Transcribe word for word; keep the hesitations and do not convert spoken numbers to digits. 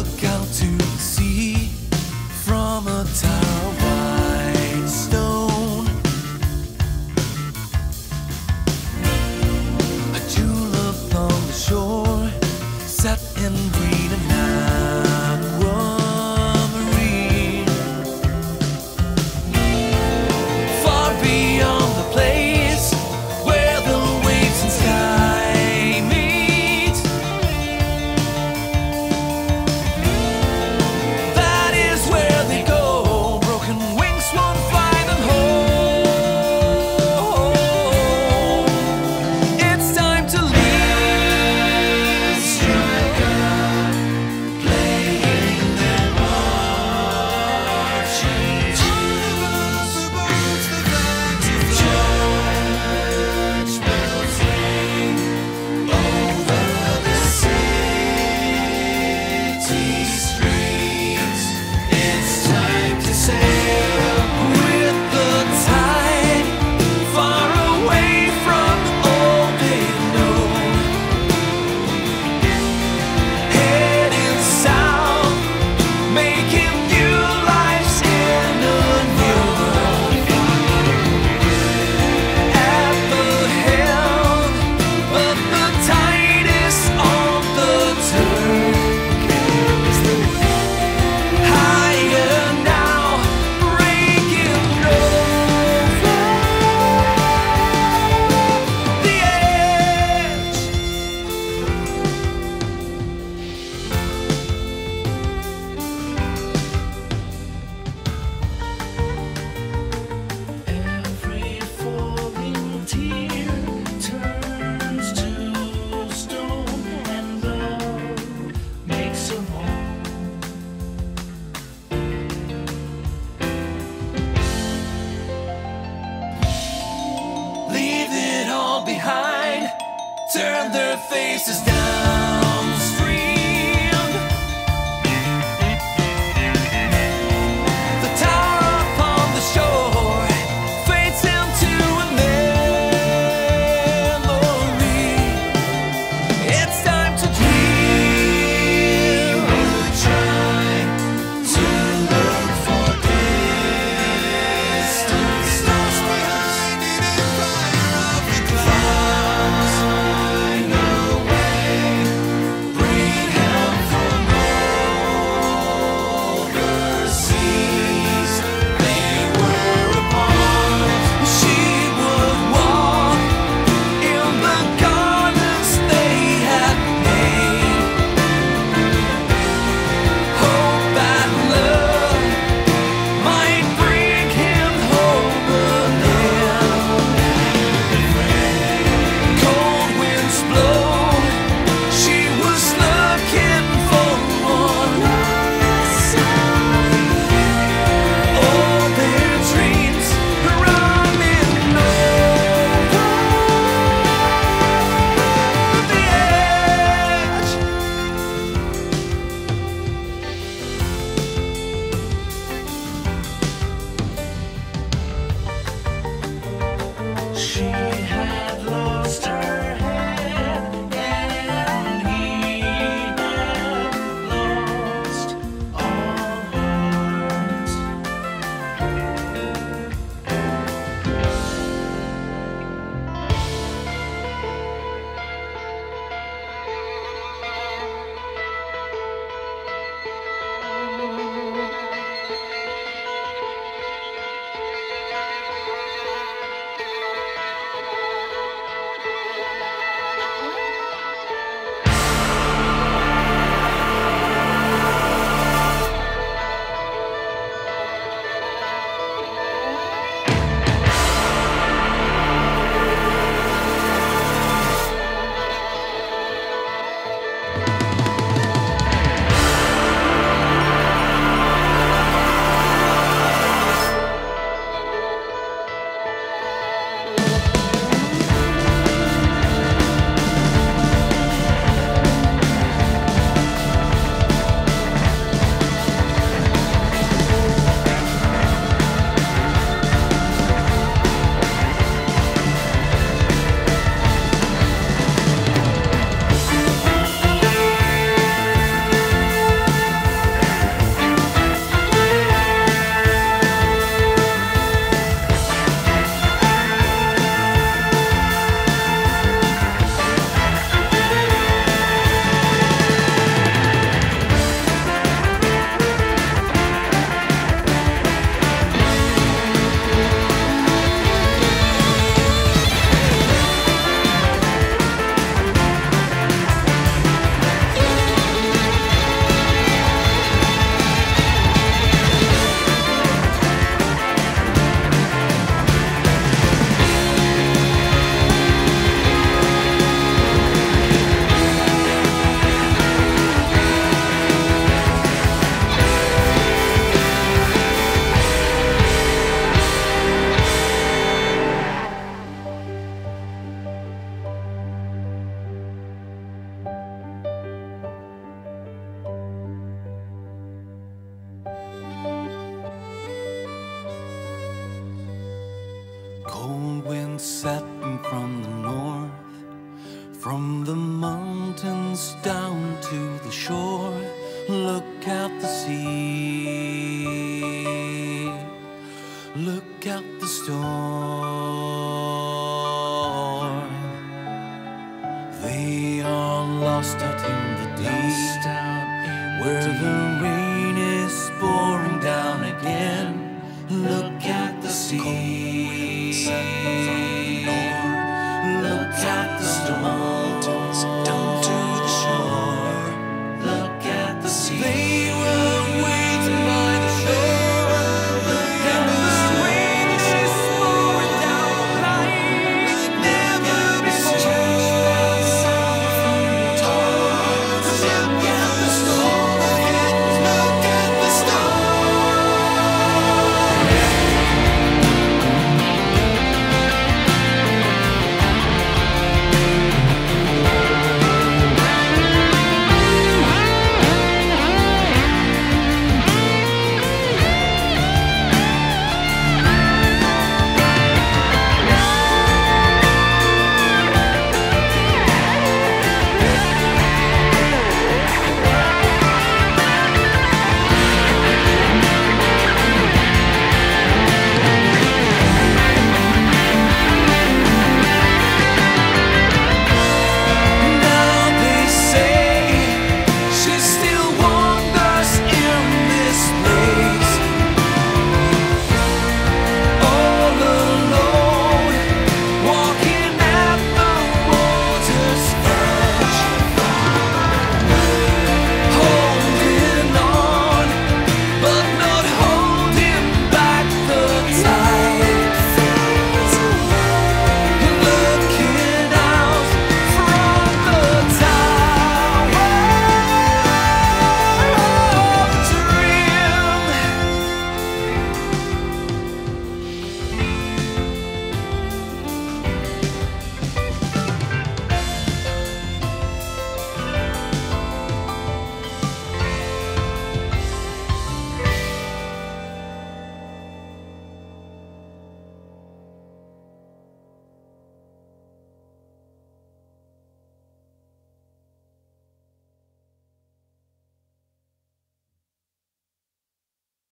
look out to the sea from a tower of white stone. A julep on the shore, set in green and aquamarine. Far beyond the place where the waves and sky meet, that is where they go. Broken wings won't fly them home. It's time to leave. Playing their marching tunes. Church bells ring over the city streets. It's time to sail with the tide, far away from all they know. Heading south, making new lives in a new world. At the helm, but the tide is on the turn. Higher now, breaking over the edge. Every falling tear turns to stone, and love makes a home. Leave it all behind, turn their faces downstream. The tower upon the shore fades into a memory. It's time to dream. Try to look for distant stars behind it and fire of the clouds. Find a way From the mountains down to the shore, look out the sea, look out the storm. They are lost out in the deep, where the rain is pouring down again. Look at the sea.